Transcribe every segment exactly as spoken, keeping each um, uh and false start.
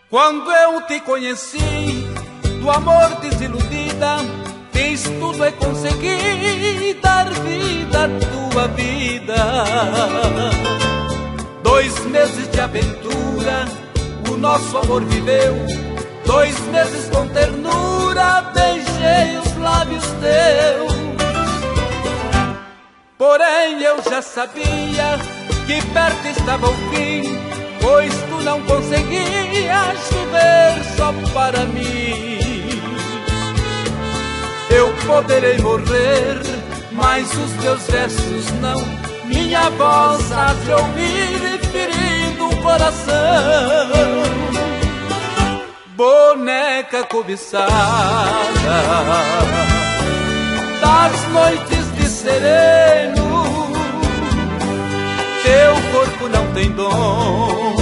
Quando eu te conheci, do amor desiludida, fiz tudo e consegui dar vida à tua vida. Dois meses de aventura, o nosso amor viveu. Dois meses com ternura, beijei os lábios teus. Porém eu já sabia que perto estava o fim, pois tu não conseguias viver só para mim. Eu poderei morrer, mas os teus versos não. Minha voz há de ouvir ferindo o coração. Boneca cobiçada das noites de sereno, teu corpo não tem dono,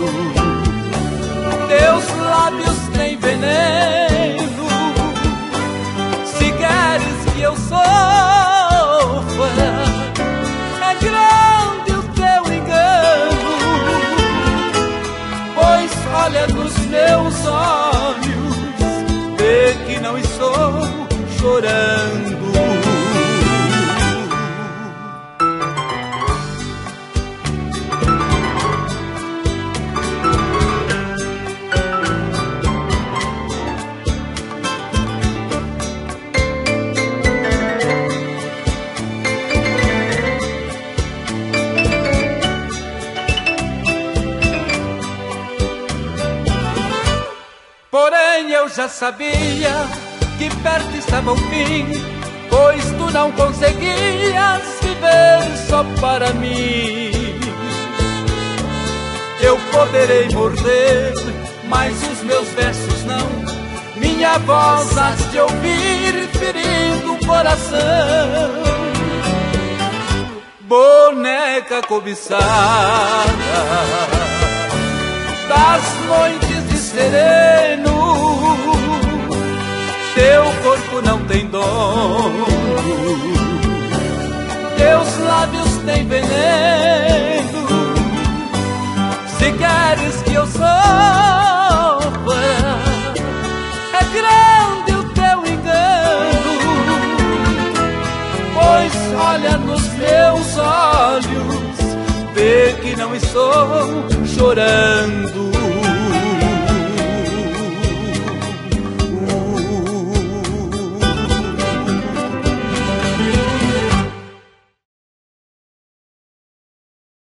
teus lábios têm veneno. Se queres que eu sofra, é grande o teu engano, pois olha nos meus olhos, vê que não estou chorando. Porém eu já sabia que perto estava o fim, pois tu não conseguias viver só para mim. Eu poderei morrer, mas os meus versos não. Minha voz has de ouvir ferindo o coração. Boneca cobiçada das noites de sereno, teu corpo não tem dono, teus lábios têm veneno. Se queres que eu sofra, é grande o teu engano, pois olha nos meus olhos, vê que não estou chorando.